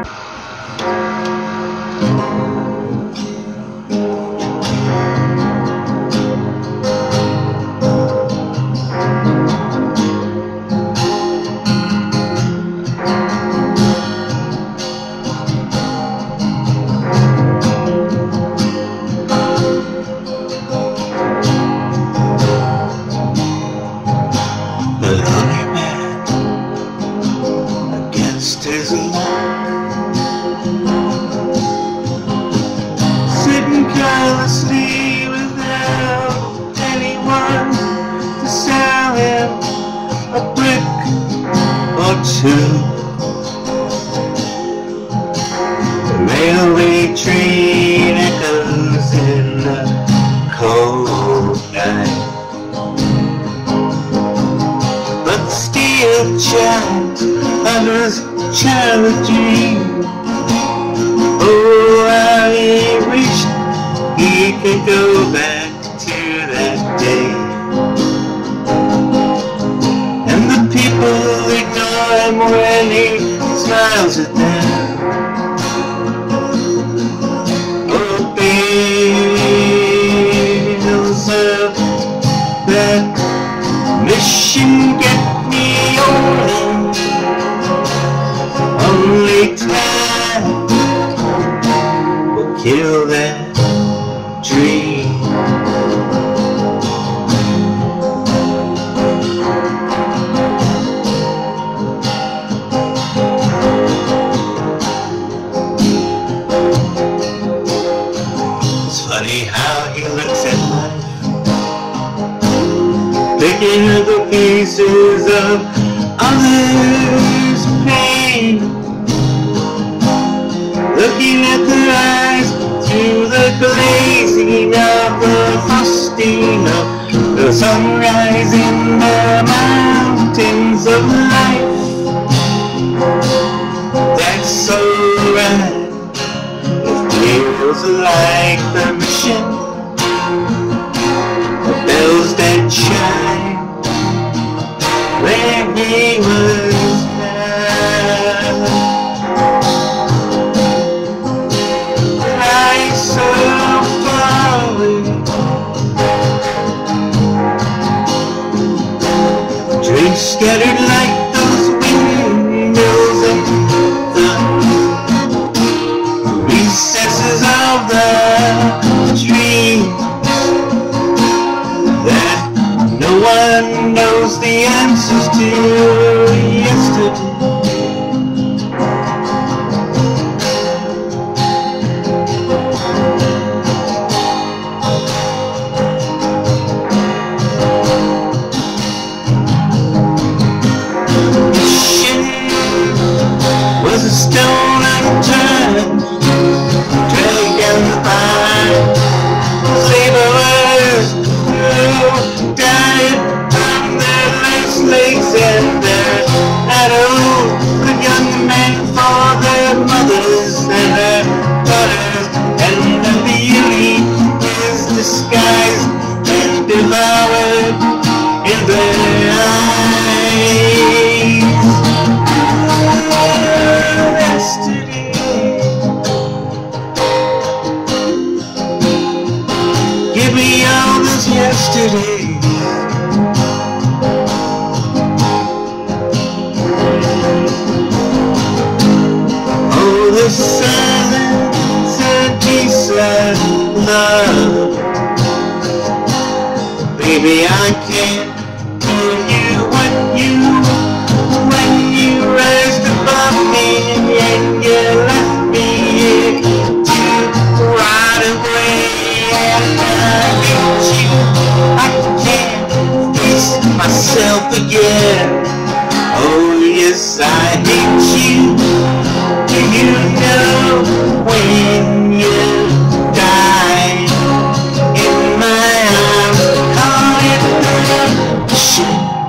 The hungry man against his luck, sitting carelessly without anyone to sell him a brick or two. The railway train echoes in the cold night, but still child under his childhood dream. Oh, how he wished he could go back to that day. And the people ignore him when he smiles at them. Oh, bales of that mission get me on. Only time will kill that dream. It's funny how he looks at life, picking up the pieces of others' pain, looking at their eyes through the glazing of the frosting of the sunrise in the mountains of life. That's so right. It feels like the mission, the bells that chime where he was found. Lies so far away, dreams scattered like those windmills in the recesses of the dream that no one knows the answers to yesterday. Mission was a stone unturned, dragging the vine. Laborers who died on their last legs and their shadow, the young men for their mothers and their daughters, and the beauty is disguised and devoured in their eyes. Yesterday, give me all this yesterday. Oh, the silence and peace and love. Baby, I can't tell you what you when you raised above me and you left me here to ride away. And I hate you, I can't face myself again. Oh yes, I hate you. Do you know when you die in my arms? Call it the mission.